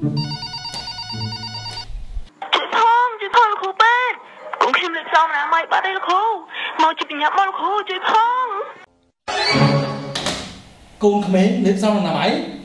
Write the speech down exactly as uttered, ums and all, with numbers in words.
ជួយផងជួយផងលោកគ្រូពេទ្យកូនខ្ញុំលេខសំណាមបាត់ទេលោកគ្រូមកជិះបញ្ញាប់មកលោកគ្រូជួយផងកូនក្មេងលេខសំណាមអី